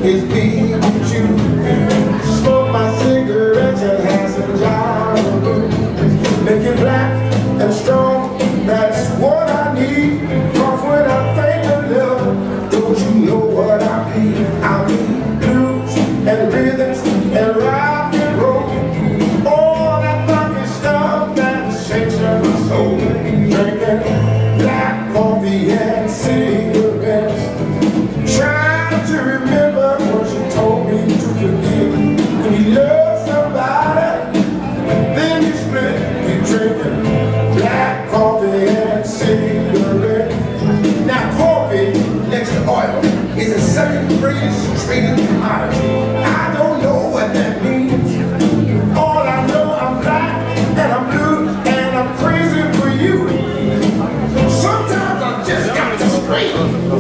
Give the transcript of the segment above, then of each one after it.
is be with you. Smoke my cigarettes and have some job. Make it black and strong, that's what I need. Cause when I think of love, don't you know what I mean? I mean blues and rhythms and rock and roll. All that funky stuff that shakes up my soul. Drinking black coffee and cigarettes, trying to remember what you told me to forget. When you love somebody, then you split. You drinking black coffee and cigarettes. Now coffee next to oil is the second greatest traded commodity. I don't know what that means. All I know, I'm black and I'm blue and I'm crazy for you. Sometimes I just got to scream.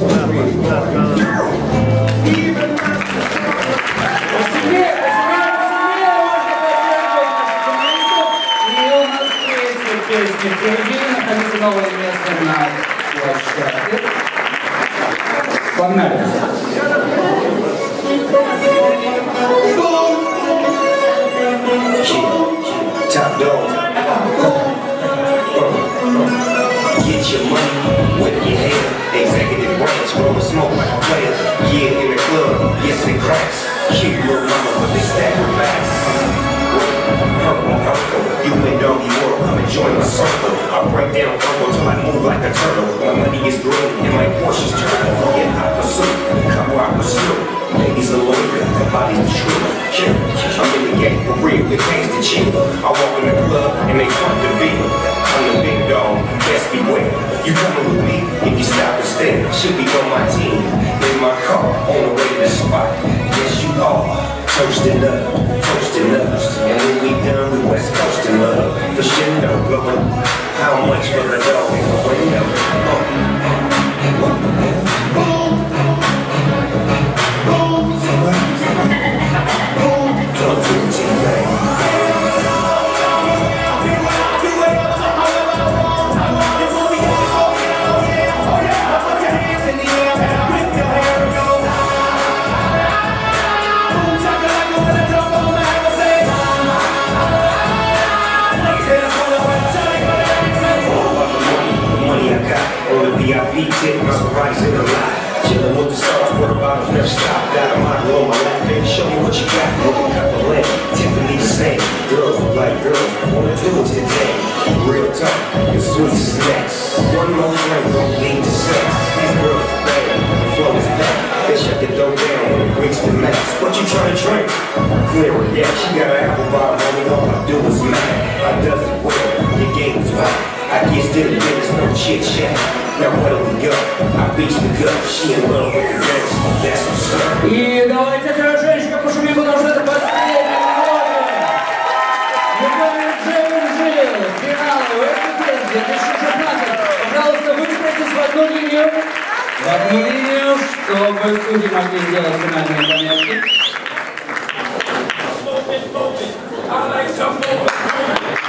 Even находится новое место на площадке. Погнали! Top dog. Get your money with your head. Executive branch, blowing smoke like a player. Yeah, in the club, yes it cracks. Cute little mama, but they stack her backs. Purple, you and doggy world, come and join my circle. I break down purple till I move like a turtle. My money is green and my portion's turtle. In hot pursuit, come where I pursue. Ladies are loyal, their body's the truth. I'm in the game for real, it pays the chill. I walk in the club and they front the bill. I'm the big dog, best beware. You coming with me if you stop and stare. Should be on my team, in my car, on the way to the spot. Yes you are. Toasting up, and when we done with West Coast and love, for sure no blowing. How much for the dog in the window? Boom, boom, don't do it, G-Bang. VIP tip, my rice in the lot. Chillin' with the stars, water bottles never stop. Got a model on my lap, baby, show me what you got. Looking up the land, Tiffany the same. Girls look like girls, wanna do it today. Real talk, it's sweet snacks. One more drink don't lead to sex. These girls are bad, the flow is back. They shut the dough down when it reach the max. What you tryna drink? Clear it, yeah, she got an apple bottle, homie, all I do is mad. I does it well, your game is whack. I guess didn't get us no chit chat. Now where do we go? I beat the gut, she in love with the rest. That's what's up. И давайте хорошенечко пошумим, потому что это последний номер. Ньюкомер JnJ, финал Westie 2016. Пожалуйста, выстроитесь в одну линию. В одну линию, чтобы судьи могли сделать финальные пометки.